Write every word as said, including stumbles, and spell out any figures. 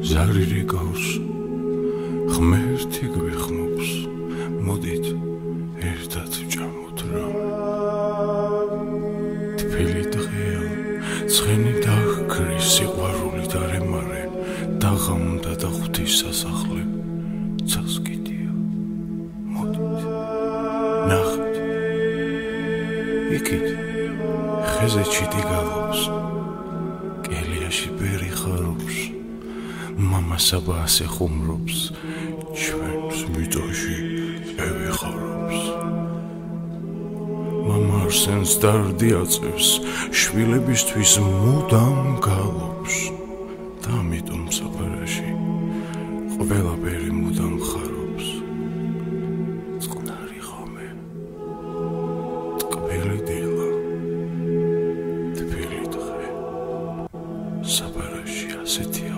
ზარი რეკავს ღმერთი გვეხმობს მოდით ერთად ვჭამოთ რა თბილი დღეა ცხენი დაგკრის სიყვარულით არემარე დაღამდა და ღვთის სასახლე წასკიდია მოდით ნახეთ იქით ხეზე ჩიტი გალობს კელიაში ბერი ხარობს მამა საბასე ხუმრობს ჩვენს მიწაში ევიხარობს მამა არსენს დარდი აწევს შვილებისთვის მუდამ გალობს და ამიტომ საფარაში ყველაფერი მუდამ ხარობს წყნარი ხომე ტკბილი დილა თბილი დღე საფარაში ასეთი